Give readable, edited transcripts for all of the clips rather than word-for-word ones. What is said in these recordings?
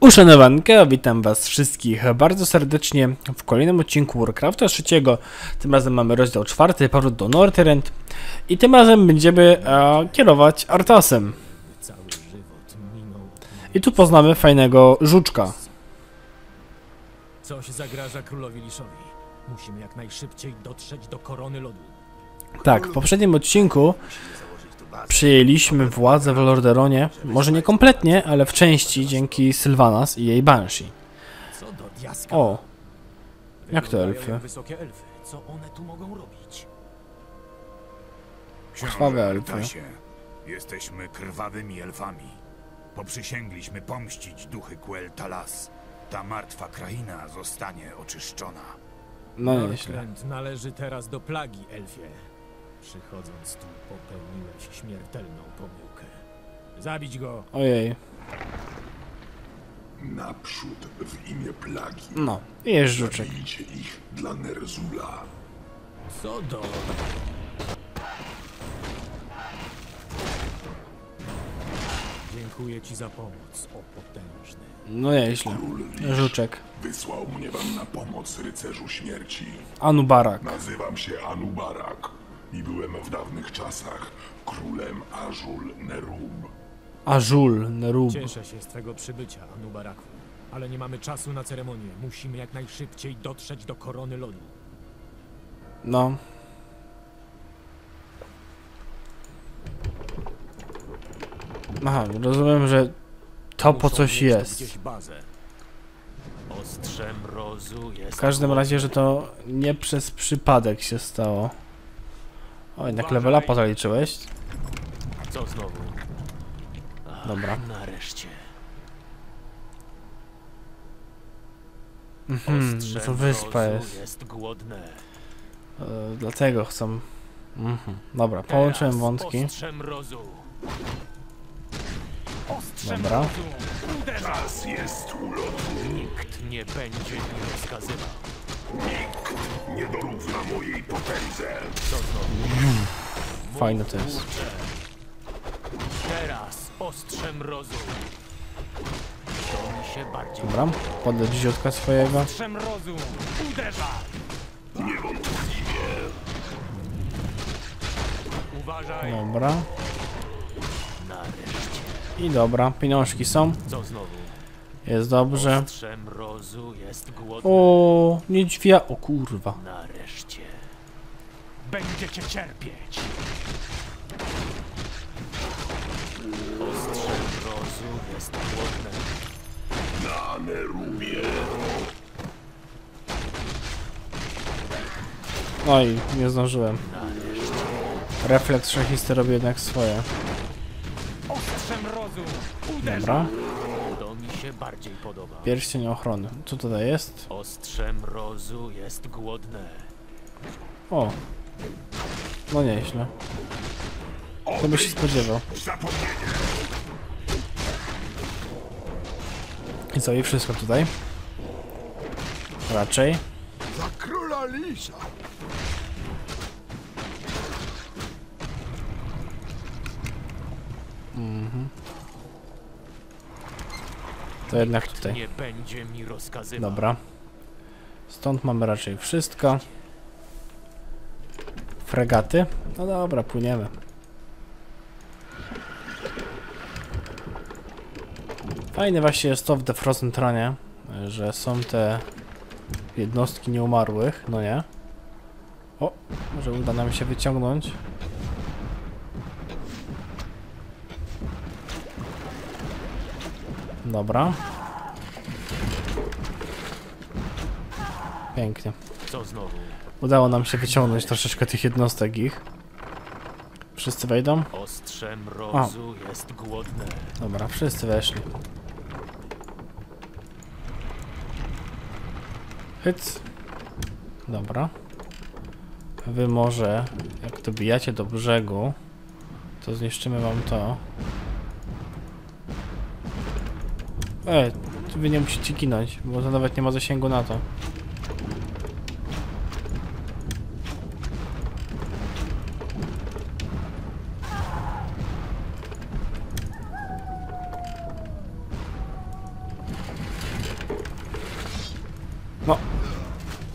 Uszanowanka, witam was wszystkich bardzo serdecznie w kolejnym odcinku Warcrafta 3. Tym razem mamy rozdział 4, powrót do Northrend i tym razem będziemy kierować Arthasem. I tu poznamy fajnego żuczka. Coś zagraża królowi Liszowi. Musimy jak najszybciej dotrzeć do korony lodu. Tak, w poprzednim odcinku przyjęliśmy władzę w Lordaeronie, może nie kompletnie, ale w części dzięki Sylvanas i jej Banshee. Co do diaska? O, jak to Wyglądają elfy? jak wysokie elfy. Co one tu mogą robić? Krwawe elfy. Arthasie, jesteśmy krwawymi elfami. Poprzysięgliśmy pomścić duchy Quel'Thalas. Ta martwa kraina zostanie oczyszczona. No nieźle. Northrend należy teraz do plagi elfie. Przychodząc tu popełniłeś śmiertelną pomyłkę. Zabić go! Ojej, Naprzód w imię plagi. no, i jest żuczek. Zabijcie ich dla Nerzula. Co do... Dziękuję ci za pomoc, o potężny. No nieźle. Król Lisz Żuczek. wysłał mnie wam na pomoc, rycerzu śmierci. Anubarak. Nazywam się Anubarak i byłem w dawnych czasach królem Azul Nerub. Azul, Nerub. Cieszę się z twego przybycia, Anubaraku. Ale nie mamy czasu na ceremonię. Musimy jak najszybciej dotrzeć do korony lodu. No. Aha, rozumiem, że to po Muszą coś mieć tu jest. gdzieś bazę. Ostrze mrozu jest... W każdym razie, że to nie przez przypadek się stało. O, jednak level upa zaliczyłeś. Co znowu? Ach, Dobra. Nareszcie. Że to wyspa jest. Głodne. Dlatego chcą... Dobra, połączyłem wątki. Ostrze mrozu. Ostrze Dobra. mrozu. Czas jest ulotu. Nikt nie będzie mi rozkazywał. Nikt nie dorówna mojej potędze. Co znowu? Fajne to jest. Kurczę. Teraz ostrze mrozu. To mi się bardziej... Dobra, podać wziątka swojego. Ostrze mrozu. Uderza. Niewątpliwie. Uważaj. Dobra. Nareszcie. I dobra, pieniążki są. Co znowu? Jest dobrze. Ostrze mrozu jest głodne. O, niedźwia... O kurwa. Nareszcie. Będziecie cierpieć. Ostrze mrozu jest głodne. Na Nerubie. Oj, nie zdążyłem. Nareszcie. Refleks szachisty robi jednak swoje. Ostrze mrozu. Uderza. Dobra. To mi się bardziej podoba. Pierścień ochrony. Co tutaj jest? Ostrze mrozu jest głodne. O. No nieźle. To by się spodziewał. Zapomnienie. I co, i wszystko tutaj? Raczej. Za króla Lisza. To jednak tutaj. Nie będzie mi rozkazywał. Dobra. Stąd mamy raczej wszystko. Fregaty? No dobra, płyniemy. Fajne właśnie jest to w The Frozen Throne, że są te jednostki nieumarłych, no nie? O, może uda nam się wyciągnąć. Dobra. Pięknie. Co znowu? Udało nam się wyciągnąć troszeczkę tych jednostek ich. Wszyscy wejdą? Ostrze mrozu jest głodne. Dobra, wszyscy weszli. Hyc. Dobra. Wy może, jak dobijacie do brzegu, to zniszczymy wam to. Wy nie musicie ginąć, bo to nawet nie ma zasięgu na to.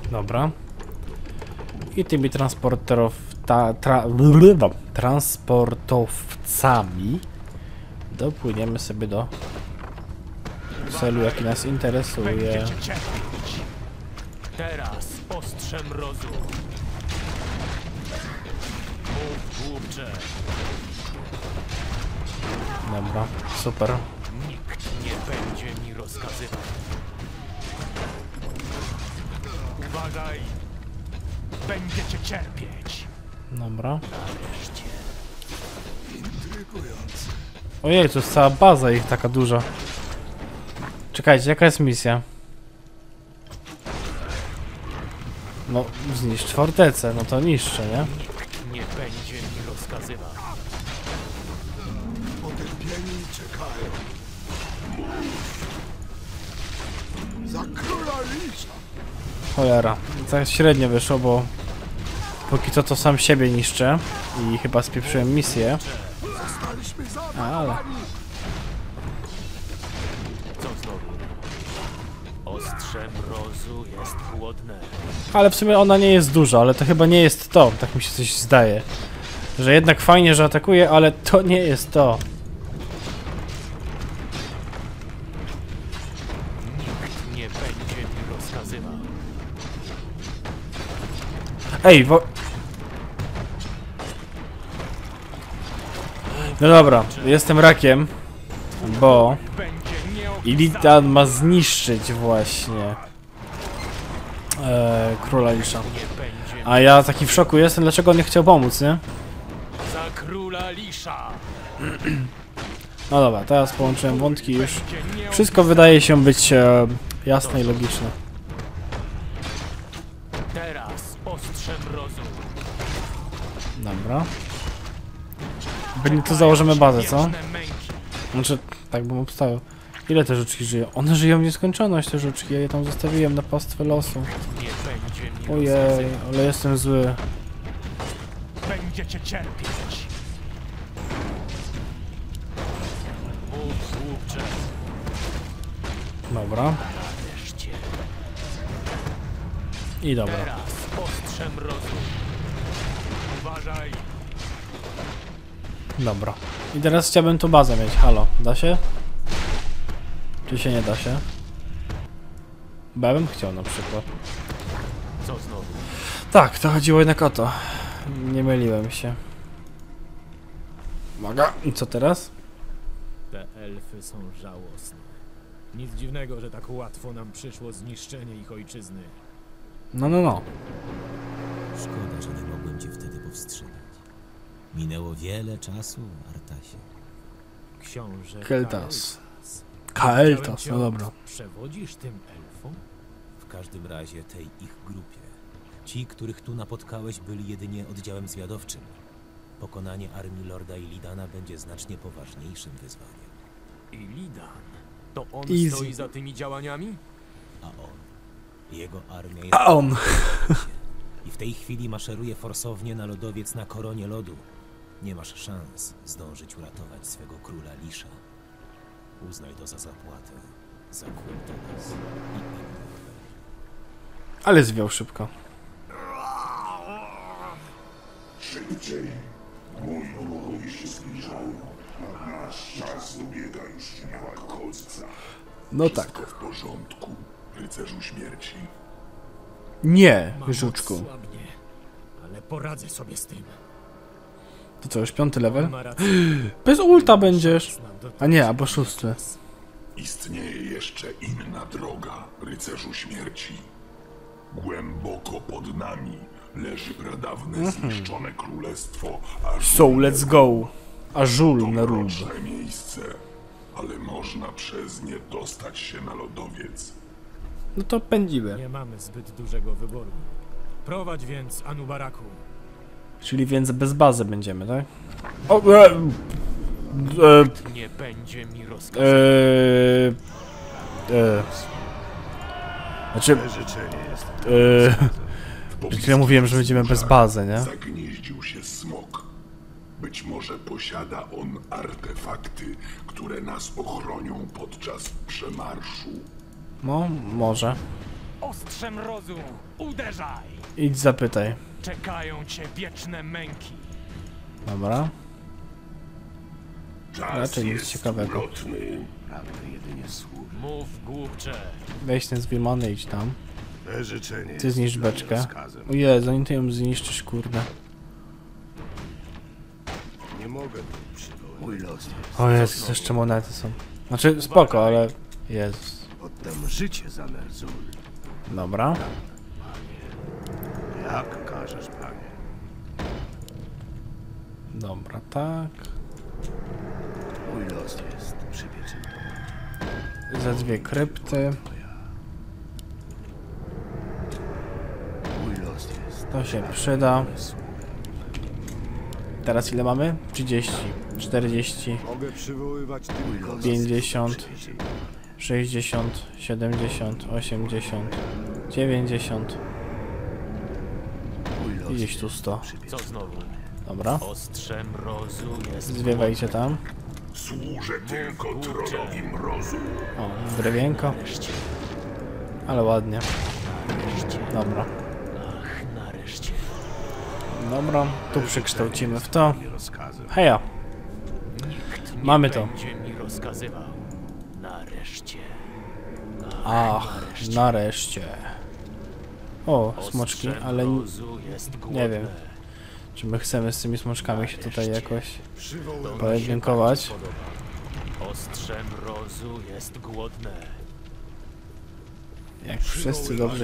Dobra. I tymi transportowcami dopłyniemy sobie do celu, jaki nas interesuje. Będziecie cierpieć. Teraz ostrze mrozu. Mów, głupcze. Dobra, super. Nikt nie będzie mi rozkazywał. Uważaj. Będziecie cierpieć. Dobra. Nareszcie. Ojej, to jest cała baza ich taka duża. Czekajcie, jaka jest misja? No, zniszcz fortecę, no to niszczę, nie? Nikt nie będzie mi rozkazywał. Potępieni czekają. Za króla Lisza! Cholera, tak średnio wyszło, bo póki co to sam siebie niszczę i chyba spieprzyłem misję. Zostaliśmy Ale... zaatakowani! Co znowu? Ostrze mrozu jest chłodne. Ale w sumie ona nie jest duża, ale to chyba nie jest to, tak mi się coś zdaje. Że jednak fajnie, że atakuje, ale to nie jest to. Nikt nie będzie mi rozkazywał. Ej, no dobra, jestem rakiem, bo Będzie Illidan ma zniszczyć właśnie króla Lisza. nie będzie A ja taki w szoku jestem, dlaczego on nie chciał pomóc, nie? za króla Lisza. No dobra, teraz połączyłem wątki już. Będzie nie Wszystko wydaje się być jasne i logiczne. Teraz ostrze mrozu. Dobra. Pewnie tu założymy bazę, co? Wieczne męki. Znaczy, tak bym obstawiał. Ile te żuczki żyją? One żyją w nieskończoność, te żuczki. Ja je tam zostawiłem na pastwę losu. Nie będzie mi Ojej, rozkazywał. ale jestem zły. Będziecie cierpieć. Mów, głupcze. Dobra. Nareszcie. I dobra. Teraz ostrze mrozu. Uważaj. Dobra. I teraz chciałbym tu bazę mieć. Halo, da się? Czy się nie da się? Bo ja bym chciał na przykład. Co znowu? Tak, to chodziło jednak o to. Nie myliłem się. Uwaga. I co teraz? Te elfy są żałosne. Nic dziwnego, że tak łatwo nam przyszło zniszczenie ich ojczyzny. No. Szkoda, że nie mogłem cię wtedy powstrzymać. Minęło wiele czasu, Artasie. Książę Keltas. Chciałem Kael'thas, cię no dobra. Przewodzisz tym elfom? W każdym razie tej ich grupie. Ci, których tu napotkałeś, byli jedynie oddziałem zwiadowczym. Pokonanie armii Lorda Illidana będzie znacznie poważniejszym wyzwaniem. Illidan. To on Easy. stoi za tymi działaniami? A on, jego armia jest... A on! I w tej chwili maszeruje forsownie na lodowiec na koronie lodu. Nie masz szans zdążyć uratować swego króla Lisza. Uznaj to za zapłatę. Za Quel'Thalas i innych. Ale zwiał szybko. Szybciej. Mój wrogowie się zbliżają, a nasz czas dobiega już niemal końca. No Wszystko tak. w porządku, rycerzu śmierci. Nie, Mam żuczku. słabnie, ale poradzę sobie z tym. To co, już 5 level? Ma rację. Bez ulta będziesz. Znam A nie, albo 6. Istnieje jeszcze inna droga, rycerzu śmierci. Głęboko pod nami leży pradawne zniszczone królestwo Azul. So, let's go. Azul na To rób. mroczne miejsce, ale można przez nie dostać się na lodowiec. No to pędzimy. Nie mamy zbyt dużego wyboru. Prowadź więc Anubaraku. Czyli więc bez bazy będziemy, tak? O, Nie będzie mi rozkazywał. Znaczy, przed chwilą mówiłem, że będziemy bez bazy, nie? Zagnieździł się smok. Być może posiada on artefakty, które nas ochronią podczas przemarszu. No, może. Ostrzem rozu, uderzaj! Idź zapytaj. Czekają cię wieczne męki. Dobra. Czas Raczej nic jest ciekawego. ulotny. Prawda jedynie słów. Mów, głupcze. Weź ten z Wilmony, idź tam. Me życzenie Ty zniszcz jest dla mnie beczkę. rozkazem. O Jezu, zanim ty ją zniszczysz, kurde. Nie mogę tu przywołać. Mój los jest. O Jezus, jeszcze monety są. Znaczy, spoko, ale... Jezus. Oddam życie za Nerzul. Dobra. Jak każesz, panie. Dobra, tak. Mój los jest przypieczony. Za 2 krypty. Mój los jest. To się przyda. Teraz ile mamy? 30, 40, Mogę przywoływać Mój tylko los 50, 60, 70, 80, 90 Mój los i gdzieś tu 100. Co znowu? Dobra. Ostrzem rozu jest... Zwiewajcie tam. Służę tylko tronowi mrozu. O, drewienko. Nareszcie, Ale ładnie. nareszcie, Dobra. ach, nareszcie. Dobra, tu przekształcimy w to. Nie rozkazem. Heja. Nikt nie Mamy to. będzie mi rozkazywał. Nareszcie. Ach, nareszcie. O, smoczki, Ostrzem ale rozu jest nie głodne. wiem, czy my chcemy z tymi smoczkami się tutaj jakoś przywoływać. pojedynkować. Ostrzem rozu jest głodne. Jak wszyscy dobrze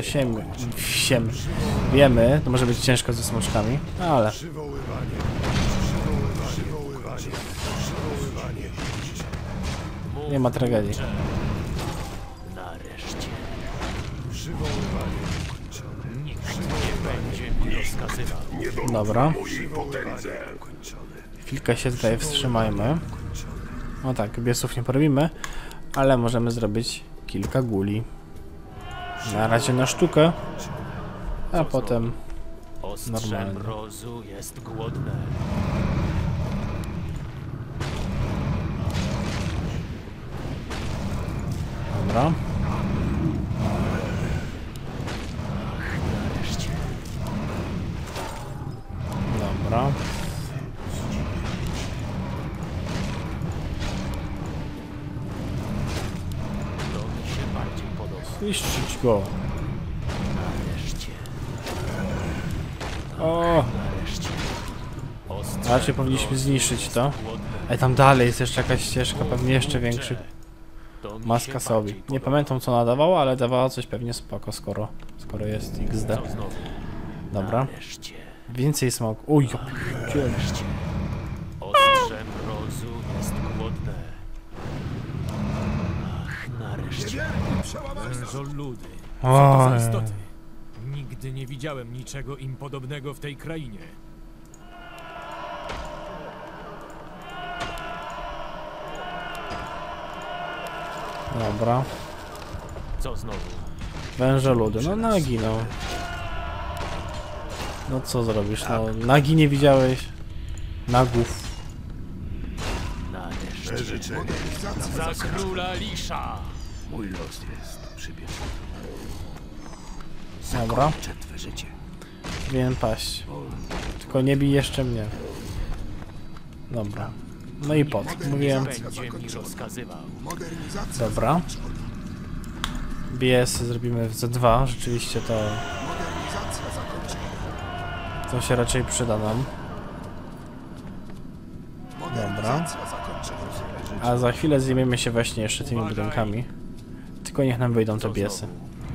wiemy, to może być ciężko ze smoczkami, ale Przywoływanie. Przywoływanie. Przywoływanie. Mów, nie ma tragedii. głupcze. Nareszcie. Przywoływanie. Nikt nie będzie mi rozkazywał. Dobra, Mojej potędze. chwilkę się tutaj wstrzymajmy. No tak, biesów nie porobimy, ale możemy zrobić kilka guli. Na razie na sztukę, a potem Ostrzem normalnie. rozu jest głodne. Dobra. Nareszcie. Dobra. To mi się bardziej podoba. Zniszczyć go. Nareszcie. O, Nareszcie. Ostrzem raczej powinniśmy zniszczyć to. głodne. Ej, tam dalej jest jeszcze jakaś ścieżka, pewnie jeszcze większy. To mi Maska się sobie. bardziej Nie podoba. pamiętam co ona dawała, ale dawała coś pewnie spoko, skoro jest XD. Co znowu? Dobra. Nareszcie. Więcej smoku. Uj, ja pierdzielę. Nareszcie. Ostrzem rozu jest głodne. Ach, nareszcie. Niewielki przełamać. Wężoludy. Co to za Oj. istoty? Nigdy nie widziałem niczego im podobnego w tej krainie. Dobra. Co znowu? Wężoludy. No nagi, no. No co zrobisz, no. Nagi nie widziałeś. Nagów. Nareszcie. Me życzenie jest dla mnie Za króla Lisza! Mój los jest przypieczony. Dobra. Zakończę twe życie. Powinien paść. Tylko nie bij jeszcze mnie. Dobra. No i po co? Mówiłem. Będzie mi rozkazywał. Modernizacja. Dobra. BS zrobimy w Z2. Rzeczywiście to, Modernizacja zakończona. to się raczej przyda nam. Modernizacja zakończona. A za chwilę zajmiemy się właśnie jeszcze tymi budynkami. Tylko niech nam wyjdą te biesy.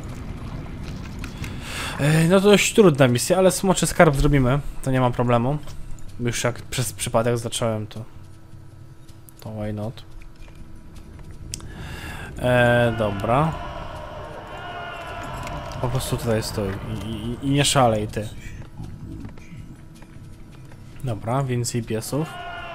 No to dość trudna misja, ale smoczy skarb zrobimy. To nie ma problemu. Już jak przez przypadek zacząłem, to why not. Dobra. Po prostu tutaj stoi i nie szalej ty. Dobra, więcej piesów.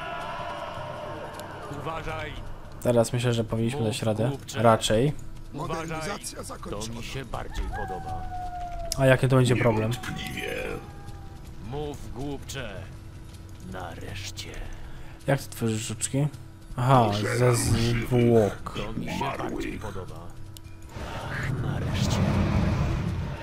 Uważaj! Teraz myślę, że powinniśmy dać radę. Raczej. Modernizacja To zakończona. mi się bardziej podoba. A jaki to będzie problem? Niewątpliwie. Mów, głupcze. Nareszcie. Jak ty tworzysz żuczki? Aha, ze zwłok. To mi się bardziej podoba. Ach, nareszcie.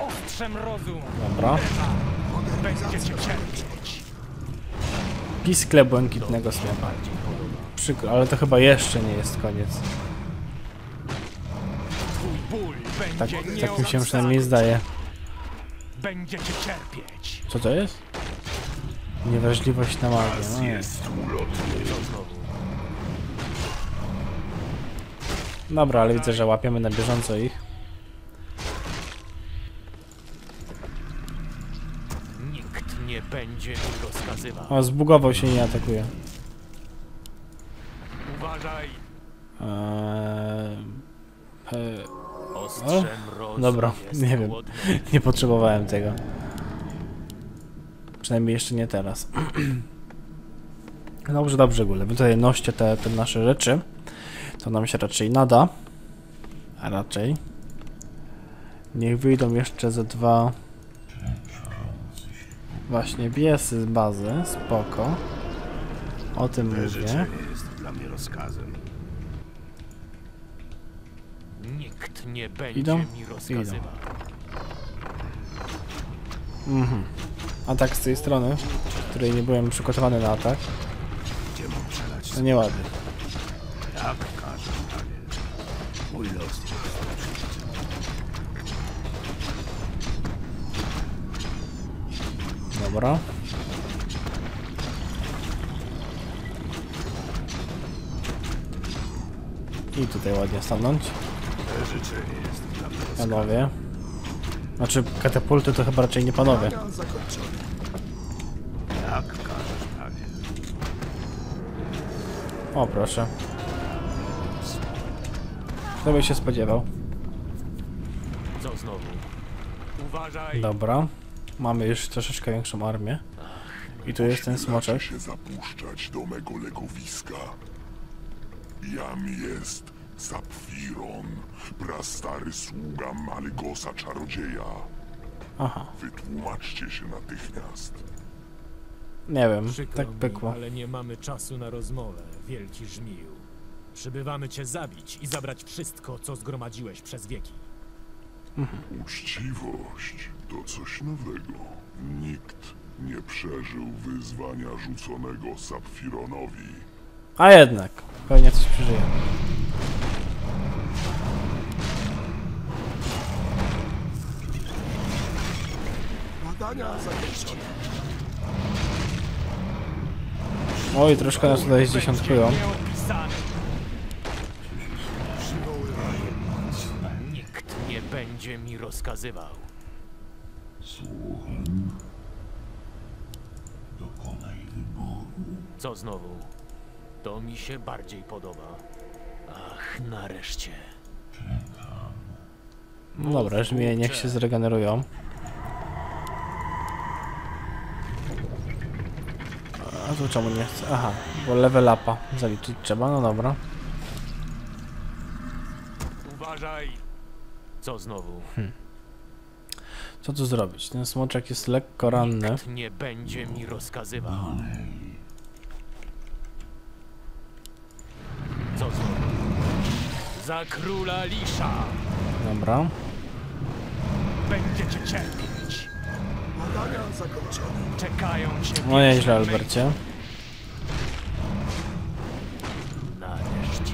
Ostrzem rozum. Dobra. Będziecie cierpieć. Piskle błękitnego smoka. Przykro, ale to chyba jeszcze nie jest koniec. Twój ból Tak, będzie tak mi się przynajmniej zdaje. Będziecie cierpieć. Co to jest? Niewrażliwość na magię. No nie. Dobra, ale widzę, że łapiemy na bieżąco ich. Nikt nie będzie mi rozkazywał. O, zbugował się i nie atakuje. Uważaj. O? Dobra, nie wiem. Nie potrzebowałem tego. Przynajmniej jeszcze nie teraz. Dobrze, dobrze, Gule. Wy tutaj noście te nasze rzeczy. To nam się raczej nada. A raczej. Niech wyjdą jeszcze ze 2... Właśnie biesy z bazy. Spoko. O tym mówię. jest dla mnie rozkazem. Nikt nie będzie Idą? mi rozkazywał. Mhm. Atak z tej strony, z której nie byłem przygotowany na atak. Gdzie mam przelać? To nieładnie. Jak każesz, panie. Mój los jest Dobra. I tutaj ładnie stanąć. te życzenie jest dla mnie rozkazem. Panowie. Znaczy katapulty to chyba raczej nie panowie. Badania zakończone. Jak każesz, panie. O proszę. Kto by się spodziewał? Co znowu? Uważaj. Dobra. Mamy już troszeczkę większą armię. I tu jest ten smoczek. się zapuszczać do mego legowiska. Jam jest Sapfiron, prastary sługa Malegosa czarodzieja. Aha. Wytłumaczcie się natychmiast. Nie wiem, Przykro tak mi, pykło. ale nie mamy czasu na rozmowę, wielki żmiju. Przybywamy cię zabić i zabrać wszystko, co zgromadziłeś przez wieki. Uczciwość to coś nowego. Nikt nie przeżył wyzwania rzuconego Sapfironowi. A jednak, pewnie coś przeżyje. Badania zakończone. Oj, troszkę nas tutaj zdziesiątkują. Nieopisany. Nikt nie będzie mi rozkazywał. Słucham. Dokonaj wyboru. Co znowu? To mi się bardziej podoba. Ach, nareszcie. No dobra, żmije niech się zregenerują. A tu czemu nie chcę? Aha, bo level upa zaliczyć trzeba, no dobra. Uważaj. Co znowu? Co tu zrobić? Ten smoczek jest lekko ranny. Nikt nie będzie mi rozkazywał. Co znowu? Za króla Lisza Dobra. będziecie cierpieć. Badania zakończone. Czekają cię No nieźle, wieczne Albercie. Nareszcie.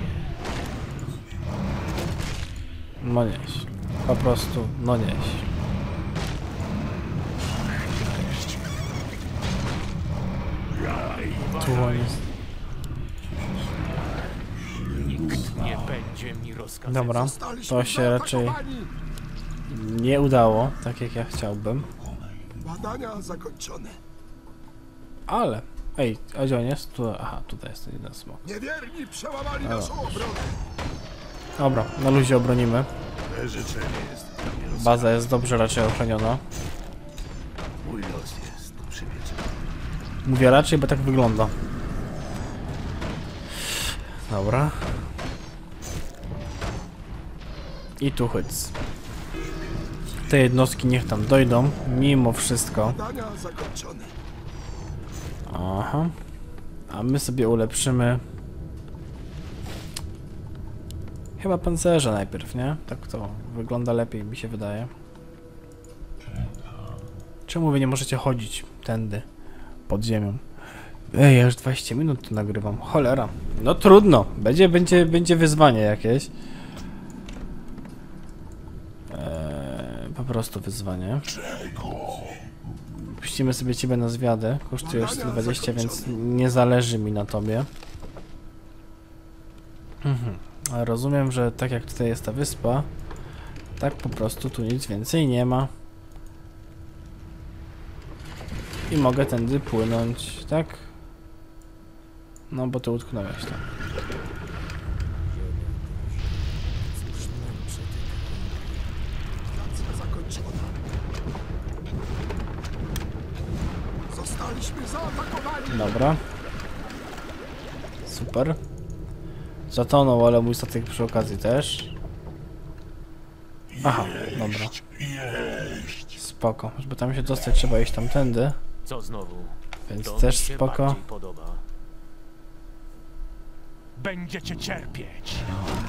No nieźle. Po prostu, no nieźle. Nareszcie. Tu on jest. Nikt nie będzie mi rozkazywał. Dobra, Zostaliśmy to się raczej zaatakowani. nie udało, tak jak ja chciałbym. Badania zakończone. Ale, ej, a gdzie on jest? Tu, aha, tutaj jest ten jeden smok. Niewierni przełamali naszą obronę. Dobra, na luzie obronimy. Te życzenie jest dla mnie rozkazem. Baza jest dobrze raczej ochroniona. Mój los jest przypieczony. Mówię raczej, bo tak wygląda. Dobra. I tu hyc. Te jednostki niech tam dojdą, mimo wszystko. Badania zakończone. Aha. A my sobie ulepszymy... Chyba pancerze najpierw, nie? Tak to wygląda lepiej, mi się wydaje. Czemu wy nie możecie chodzić tędy, pod ziemią? Ej, ja już 20 minut tu nagrywam. Cholera. No trudno. Będzie wyzwanie jakieś. Po prostu wyzwanie. Puścimy sobie ciebie na zwiadę. Kosztuje 120, więc nie zależy mi na tobie. Ale rozumiem, że tak jak tutaj jest ta wyspa, tak po prostu tu nic więcej nie ma. I mogę tędy płynąć, tak? No bo ty utknąłeś tam. Akcja zakończona. Zostaliśmy zaatakowani. Dobra. Super. Zatonął, ale mój statek przy okazji też. Aha, dobra. Spoko. Żeby tam się dostać, trzeba iść tamtędy. Co znowu? Więc To też mi się spoko. bardziej podoba. Będziecie cierpieć.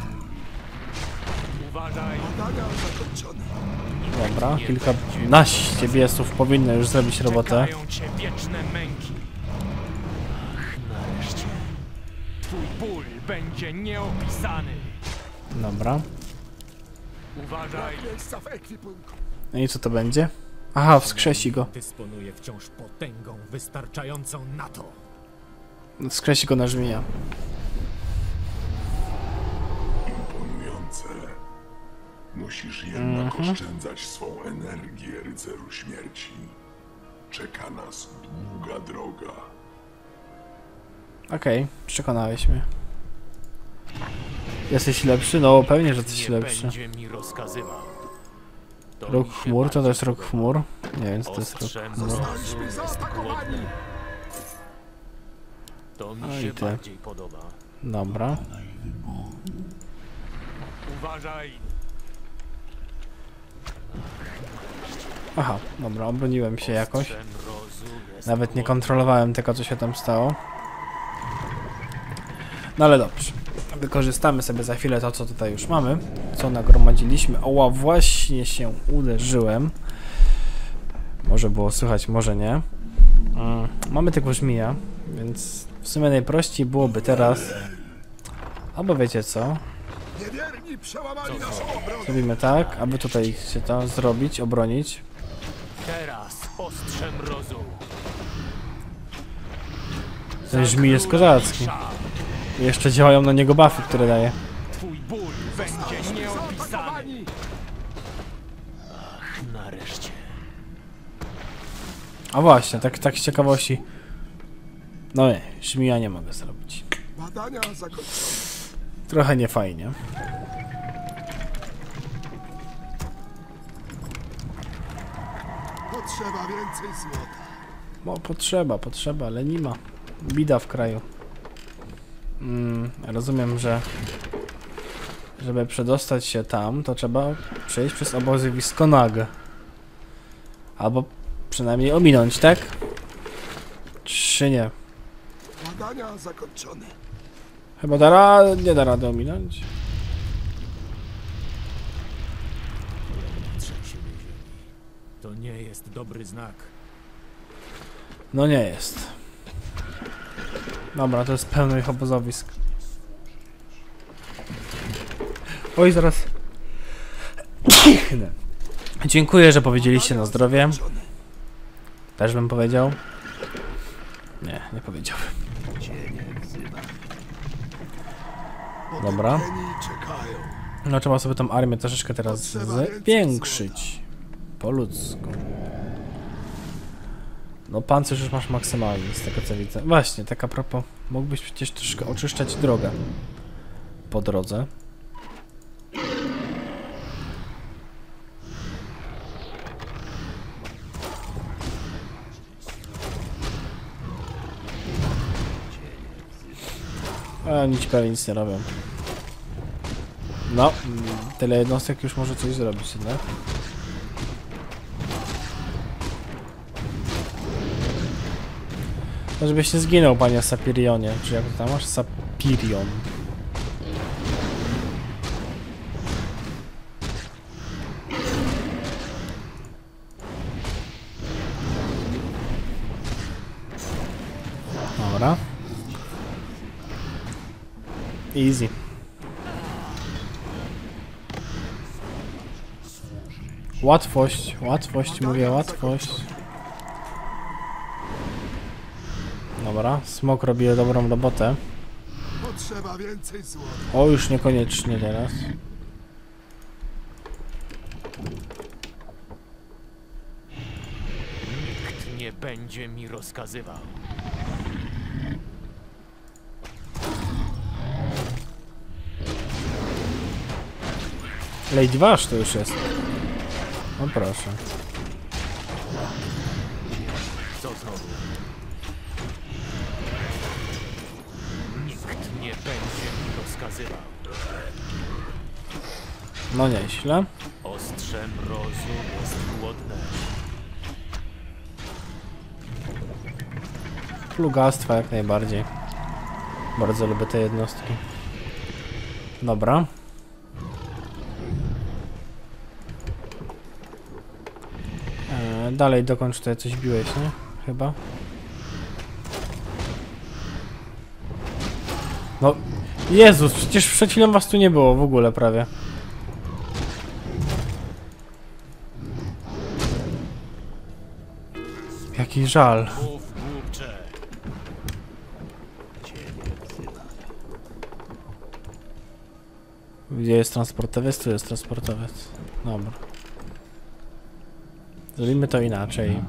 Uważaj. Badania zakończone. Dobra, kilkanaście biesów powinno już zrobić robotę. Czekają cię wieczne męki. Ach, nareszcie. Twój ból będzie nieopisany. Dobra. Uważaj. Miejsca w ekwipunku. No i co to będzie? Aha, wskrzesi go. Dysponuje wciąż potęgą wystarczającą na to. Wskrzesi go na żmija. Imponujące. Musisz jednak oszczędzać swą energię, rycerzu śmierci. Czeka nas długa droga. Okej, przekonałeś mnie. Jesteś lepszy? No pewnie, że jesteś Nie lepszy. będzie mi rozkazywał. To Róg mi się chmur, to bardziej jest róg podoba. chmur. Nie wiem, co to jest róg Ostrzem chmur. Zostaliśmy zaatakowani. To mi No i się ty. bardziej podoba. Dobra. Uważaj. Aha, dobra, obroniłem się jakoś. Ostrzem mrozu jest Nawet nie głodny. kontrolowałem tego, co się tam stało. No ale dobrze. Wykorzystamy sobie za chwilę to, co tutaj już mamy. Co nagromadziliśmy. Oła, właśnie się uderzyłem. Może było słychać, może nie. Mamy tego żmija, więc w sumie najprościej byłoby teraz... Albo wiecie co? Niewierni przełamali naszą obronę. Zrobimy tak, aby tutaj się to zrobić, obronić. Teraz ostrze mrozu. Ten żmij jest kozacki. I jeszcze działają na niego buffy, które daje. Twój ból będzie nieopisany. Zaatakowani. Ach, nareszcie. A właśnie, tak z ciekawości. No nie, żmija nie mogę zrobić. Badania zakończone. Trochę niefajnie. Potrzeba więcej złota. Bo potrzeba, ale nie ma. Bida w kraju. Rozumiem, że żeby przedostać się tam, to trzeba przejść przez obozy Wisconag. Albo przynajmniej ominąć, tak? Czy nie? Badania zakończone. Chyba nie da rady ominąć. Trzęsienie ziemi. To nie jest dobry znak. No nie jest. Dobra, to jest pełno ich obozowisk. Oj, zaraz. Kichnę. Dziękuję, że powiedzieliście na zdrowie. Zakończone. Też bym powiedział. Nie powiedziałbym. Dobra. Potępieni czekają. No trzeba sobie tą armię troszeczkę teraz zwiększyć. Po ludzku. No pancerz już masz maksymalny z tego co widzę. Właśnie, tak a propos. Mógłbyś przecież troszkę oczyszczać drogę. Po drodze. A nic prawie nic nie robią. No, tyle jednostek już może coś zrobić, nie? No żebyś nie zginął, panie Sapirionie. Czy jak to tam masz? Sapirion. Dobra. Easy. Łatwość, łatwość, mówię, łatwość. Dobra, smok robi dobrą robotę. Potrzeba więcej złota. O, już niekoniecznie teraz. Nikt nie będzie mi rozkazywał. Lady Wash to już jest. No proszę. Co znowu? Nikt nie będzie mi rozkazywał. No nieźle. Ostrze mrozu jest chłodne. Plugastwa jak najbardziej. Bardzo lubię te jednostki. Dobra. Dalej dokończ tutaj coś biłeś, nie? Chyba. No. Jezus, przecież przed chwilą was tu nie było w ogóle prawie. Jaki żal. Mów, głupcze. Gdzie jest transportowiec? Tu jest transportowiec. Dobra. Zrobimy to inaczej.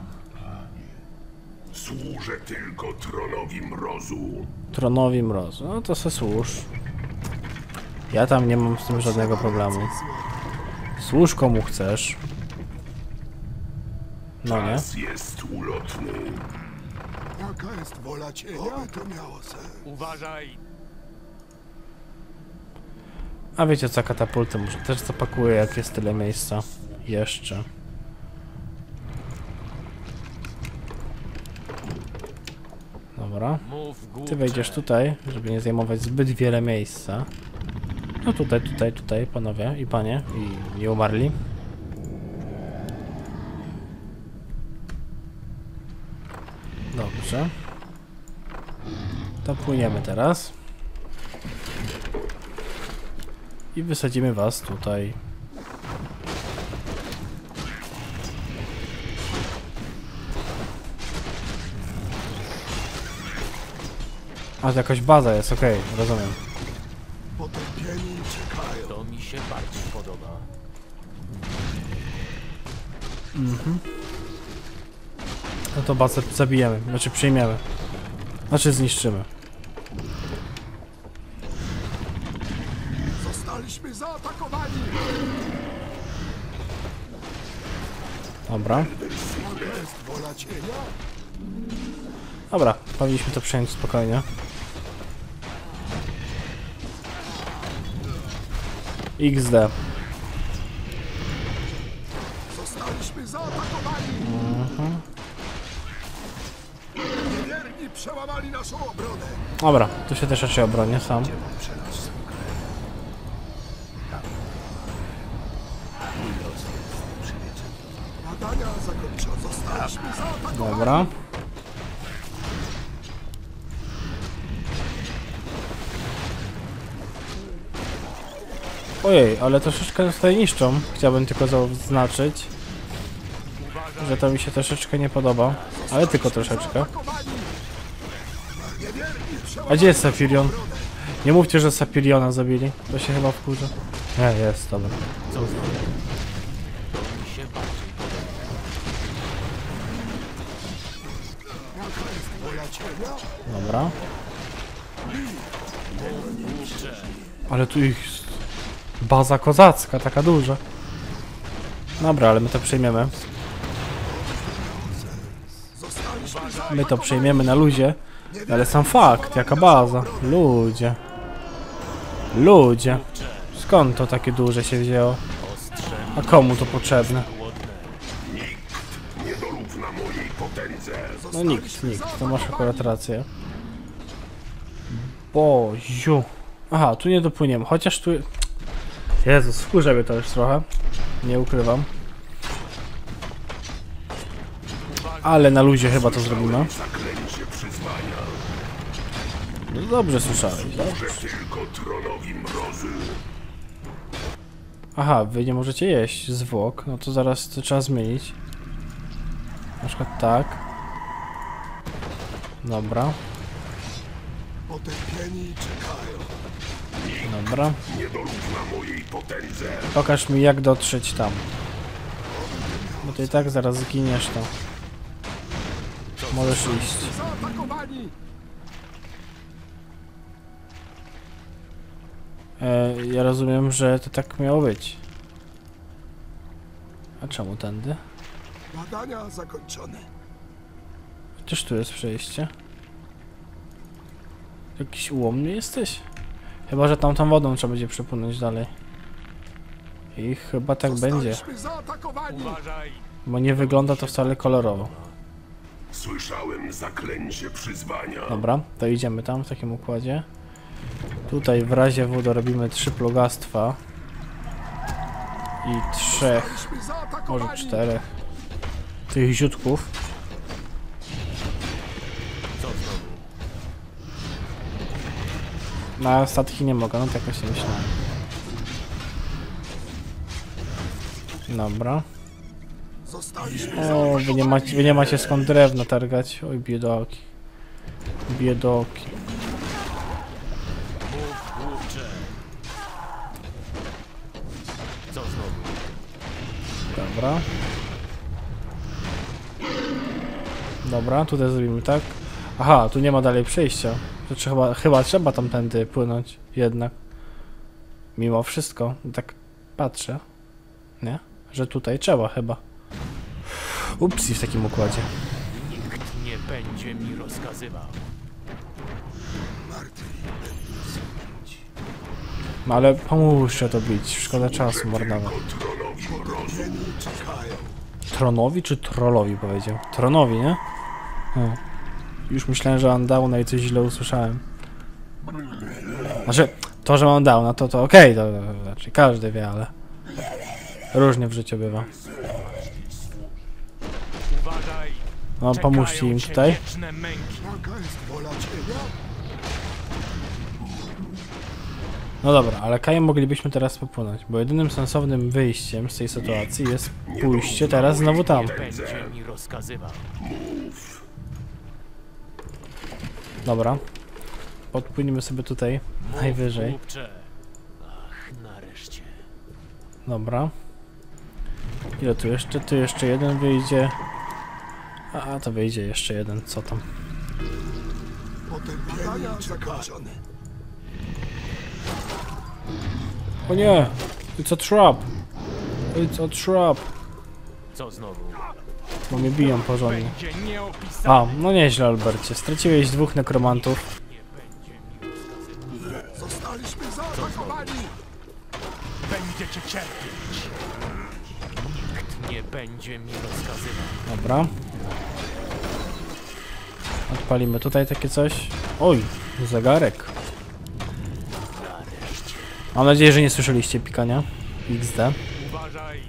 Służę tylko tronowi mrozu. Tronowi mrozu. No to se służ. Ja tam nie mam z tym żadnego problemu. Służ komu chcesz. No nie. Czas jest ulotny. Jaka jest wola cienia? Oby to miało sens. Uważaj. A wiecie co, katapulty może też zapakuję, jak jest tyle miejsca. Jeszcze. Dobra. Mów, głupcze. Ty wejdziesz tutaj, żeby nie zajmować zbyt wiele miejsca. No tutaj, panowie i panie, i nie umarli. Dobrze. To płyniemy teraz. I wysadzimy was tutaj. A to jakaś baza jest, okej, rozumiem. Potępieni czekają. To mi się bardziej podoba. No to bazę zabijemy, znaczy przyjmiemy. Znaczy zniszczymy. Zostaliśmy zaatakowani. Dobra. Jaka jest wola cienia? Dobra, powinniśmy to przejąć spokojnie. XD. Zostaliśmy zaatakowani. Niewierni przełamali naszą obronę. Dobra, tu się też raczej obronię sam. Badania zakończone. Zostaliśmy zaatakowani. Dobra. Ojej, ale troszeczkę nas tutaj niszczą. Chciałbym tylko zaznaczyć, że to mi się troszeczkę nie podoba. Ale tylko troszeczkę. A gdzie jest Sapirion? Nie mówcie, że Sapiriona zabili. To się chyba wkurza. Nie, jest, dobra. Co znowu? To mi się bardziej podoba. Jaka jest wola cienia? Dobra. Głupcze. Ale tu ich jest baza kozacka, taka duża. Dobra, ale my to przejmiemy. Zostaliśmy My to przejmiemy na luzie. Ale sam fakt, jaka baza. Ludzie. Ludzie. Skąd to takie duże się wzięło? A komu to potrzebne? Nie dorówna mojej potędze. No nikt. To masz akurat rację. Boziu. Aha, tu nie dopłyniemy. Chociaż tu... Jezus, wkurza mnie to już trochę. Nie ukrywam. Ale na luzie chyba to zrobimy. Zaklęcie przyzwania. No dobrze słyszałeś. Tylko tronowi mrozu. Aha, wy nie możecie jeść zwłok, no to zaraz to trzeba zmienić. Na przykład tak. Dobra, Potępieni czekają. dobra. Nie dorówna mojej potędze. Pokaż mi jak dotrzeć tam. Bo ty i tak zaraz zginiesz to. Możesz iść. Zaatakowani! Ja rozumiem, że to tak miało być. A czemu tędy? Badania zakończone. Chociaż tu jest przejście. Jakiś ułomny jesteś? Chyba, że tamtą wodą trzeba będzie przepłynąć dalej. I chyba tak będzie. Zostaliśmy zaatakowani! Bo nie wygląda to wcale kolorowo. Słyszałem zaklęcie przyzwania. Dobra, to idziemy tam w takim układzie. Tutaj w razie W robimy 3 plugastwa. I 3, Zostaliśmy może zaatakowani! 4 tych ziutków. Na statki nie mogę, no tak właśnie myślałem. Dobra. Zostaliśmy O, wy nie macie skąd drewno targać. Oj, biedoki. Biedoki. Dobra. Dobra, tutaj zrobimy tak. Aha, tu nie ma dalej przejścia. To chyba trzeba tamtędy płynąć jednak. Mimo wszystko, tak patrzę. Nie? Że tutaj trzeba chyba. Upsi w takim układzie. Nikt nie będzie mi rozkazywał. No ale pomóżcie to bić, szkoda czasu marnować. potępieni czekają. Tronowi czy trollowi powiedział? Tronowi, nie? O. Już myślałem, że mam downa i coś źle usłyszałem. Znaczy, to, że mam downa, to okej, to znaczy każdy wie, ale różnie w życiu bywa. Uważaj! No, pomóżcie im tutaj. Wieczne męki. Jaka jest wola cienia? No dobra, ale kajem moglibyśmy teraz popłynąć, bo jedynym sensownym wyjściem z tej sytuacji jest pójście teraz znowu tam. Będzie mi rozkazywał. Dobra. Podpłyniemy sobie tutaj, najwyżej. Głupcze. Ach, nareszcie. Dobra. Ile tu jeszcze? Tu jeszcze jeden wyjdzie. A to wyjdzie jeszcze jeden, co tam? Potępieni zakończone. O nie! It's a trap! It's a trap! Co znowu? Bo mnie biją porządnie. Będzie nieopisane. A, no nieźle, Albercie. Straciłeś 2 nekromantów. Nie będzie mi rozkazywał. Zostaliśmy zaatakowani! Będziecie cierpieć. Nikt nie będzie mi rozkazywał. Dobra. Odpalimy tutaj takie coś. Oj, zegarek. Mam nadzieję, że nie słyszeliście pikania. XD. Uważaj.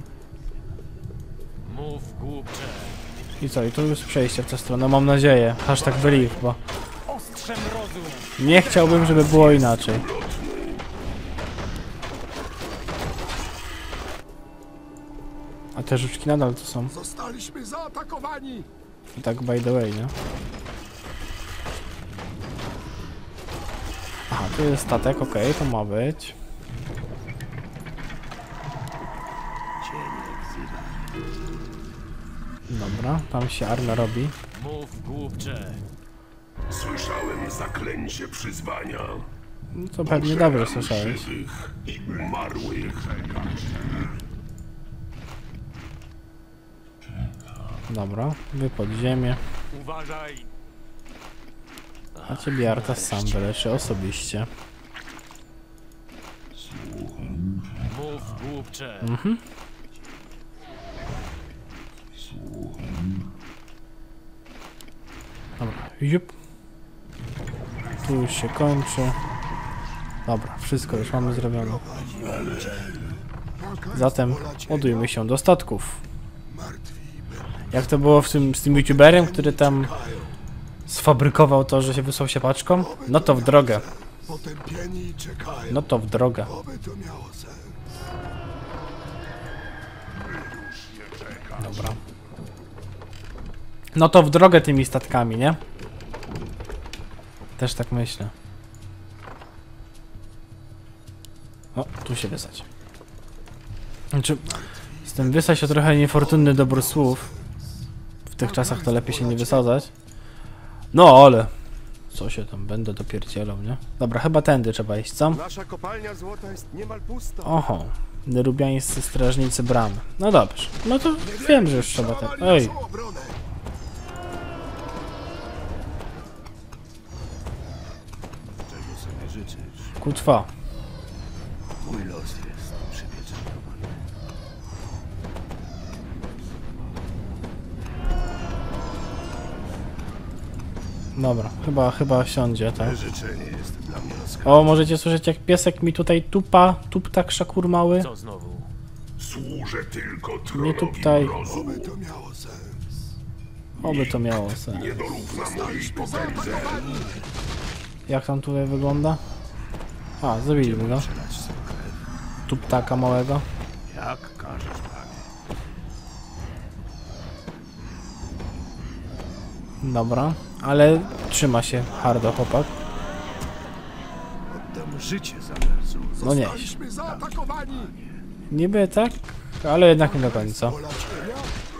Mów, głupcze. I co? I tu jest przejście w tę stronę. Mam nadzieję. Hashtag believe, bo Ostrzem rozum. nie chciałbym, żeby było inaczej. A te żuczki nadal tu są. Zostaliśmy zaatakowani! I tak by the way, nie? Aha, tu jest statek, okej, to ma być. Dobra, tam się armia robi. Mów, głupcze. Słyszałem zaklęcie przyzwania. No to pewnie dobrze słyszałeś. Żywych i umarłych. Dobra, wy pod ziemię. Uważaj. A ciebie Artas sam wyleczy osobiście. Mów, głupcze. Dobra, jup. Tu już się kończy. Dobra, wszystko już mamy zrobione. Jaka jest Zatem wola cienia? ładujmy się do statków. Martwi Jak to było z tym youtuberem, który tam sfabrykował to, że się wysłał się paczką? No to w drogę. Potępieni czekają. No to w drogę. Oby to miało sens. Dobra. No to w drogę tymi statkami, nie? Też tak myślę. O, tu się wysać. Znaczy, z tym wysać to trochę niefortunny dobór słów. W tych czasach to lepiej się nie wysadzać. No, ale... Co się tam będę dopierdzielał, nie? Dobra, chyba tędy trzeba iść, co? Nasza kopalnia złota jest niemal pusta. Oho. Nerubiańscy strażnicy bramy. No dobrze. No to wiem, że już trzeba ten... Ej! Naszą obronę. Czego sobie życzysz? Kutwa. Mój los jest przypieczętowany. Dobra, chyba siądzie, tak? Życzenie jest dla mnie rozkaz. O, możecie słyszeć jak piesek mi tutaj tupta krzakur mały. Co znowu? Służę tylko Nie trollowi tuptaj. mrozu. Oby to miało sens. Oby to miało sens. Nie dorówna mojej potędze. Jak tam tutaj wygląda? A, zabiliśmy go. Przelać swą krew. Tuptaka małego. Jak każesz, panie. Dobra, ale trzyma się hardo chłopak. Oddam życie za Nerzu. No nie, Zostaliśmy zaatakowani. niby tak, ale jednak nie do końca. Wola cienia.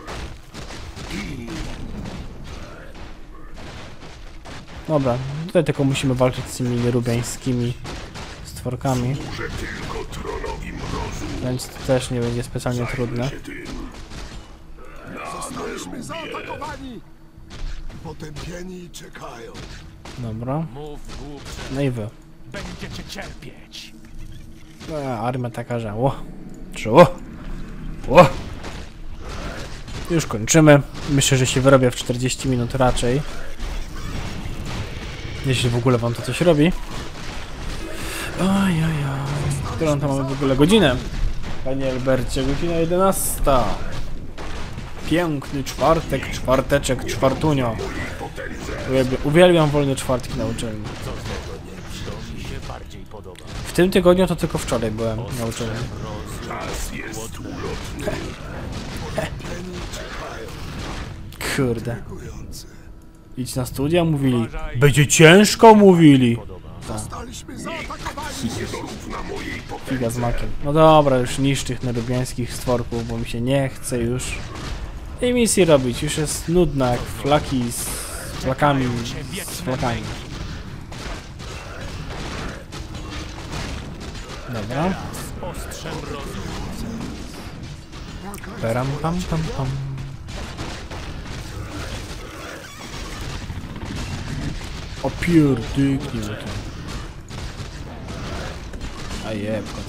Dobra, tutaj tylko musimy walczyć z tymi nierubiańskimi stworkami, Służę tylko trollowi mrozu. więc to też nie będzie specjalnie trudne. Się tym. Zostaliśmy zaatakowani. Potępieni czekają. Dobra, Mów głupcze. no i wy. Będziecie cierpieć. Armia taka, że ło. Już kończymy. Myślę, że się wyrobię w 40 minut raczej. Jeśli w ogóle wam to coś robi. Ojojoj. Którą tam mamy w ogóle godzinę? Panie Albercie, godzina 11. Piękny czwartek, czwarteczek, czwartunio. Uwielbiam wolne czwartki na uczelni. To mi się bardziej podoba. W tym tygodniu to tylko wczoraj byłem na uczelni. Czas jest ulotny. Kurde. Dziękujący. Idź na studia, mówili. Będzie ciężko, mówili. Zostaliśmy zaatakowani. Nie dorówna mojej potędze. Figa z makiem. No dobra, już niszcz tych nerubiańskich stworków, bo mi się nie chce już tej misji robić. Już jest nudna jak flaki z flakami. Z flakami. Dobra. Ostrzem rozu. Peram pam pam pam. Opierdyknij mu to. A jebko.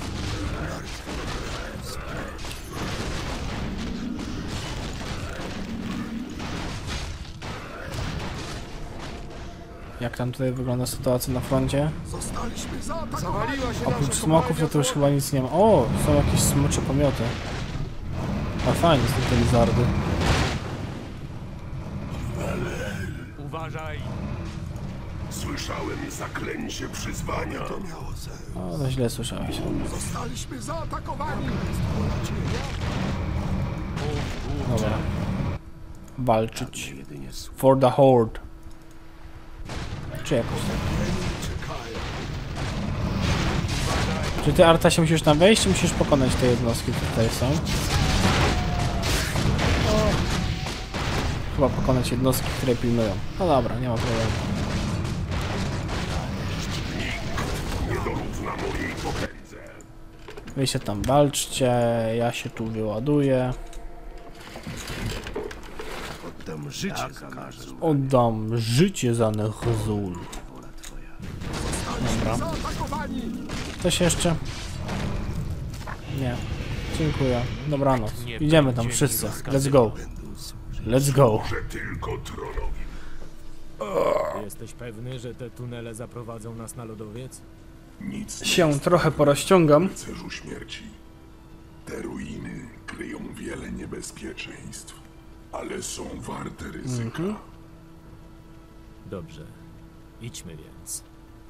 Jak tam tutaj wygląda sytuacja na froncie? Zostaliśmy zaatakowani. Zawaliła się Oprócz nasza smoków to już chyba nic nie ma. O, są jakieś smocze pomioty. A fajnie są te lizardy. Uważaj. Słyszałem zaklęcie przyzwania. To miało sens. O, to źle słyszałeś. Zostaliśmy zaatakowani. Wola cienia. Dobra. Walczyć. jedynie słuch. For the horde. Czy jakoś tak. Czekają. Czy ty, Arta, się musisz tam wejść, czy musisz pokonać te jednostki, które tutaj są? Chyba pokonać jednostki, które pilnują. No dobra, nie ma problemu. Nie dorówna mojej potędze. Wy się tam walczcie, ja się tu wyładuję. Oddam życie za Nerzu. Oddam życie za Nehzul. Wola twoja. Dobra. Zaatakowani. Coś jeszcze? Nie. Dziękuję. Dobranoc. Idziemy tam wszyscy. Let's go. Let's go. Że tylko trollowi. Jesteś pewny, że te tunele zaprowadzą nas na lodowiec? Nic Się trochę porozciągam. rycerzu śmierci. Te ruiny kryją wiele niebezpieczeństw, ale są warte ryzyka. Dobrze. Idźmy więc.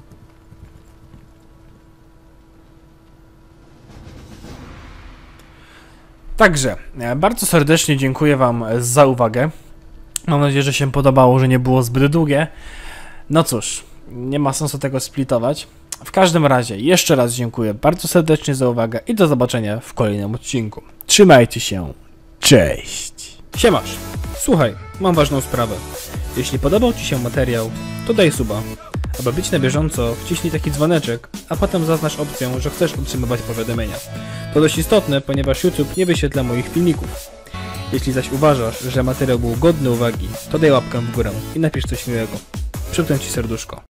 Także, bardzo serdecznie dziękuję wam za uwagę. Mam nadzieję, że się podobało, że nie było zbyt długie. No cóż, nie ma sensu tego splitować. W każdym razie, jeszcze raz dziękuję bardzo serdecznie za uwagę i do zobaczenia w kolejnym odcinku. Trzymajcie się, cześć! Siemasz! Słuchaj, mam ważną sprawę. Jeśli podobał ci się materiał, to daj suba. Aby być na bieżąco, wciśnij taki dzwoneczek, a potem zaznacz opcję, że chcesz otrzymywać powiadomienia. To dość istotne, ponieważ YouTube nie wyświetla moich filmików. Jeśli zaś uważasz, że materiał był godny uwagi, to daj łapkę w górę i napisz coś miłego. Przypnę ci serduszko.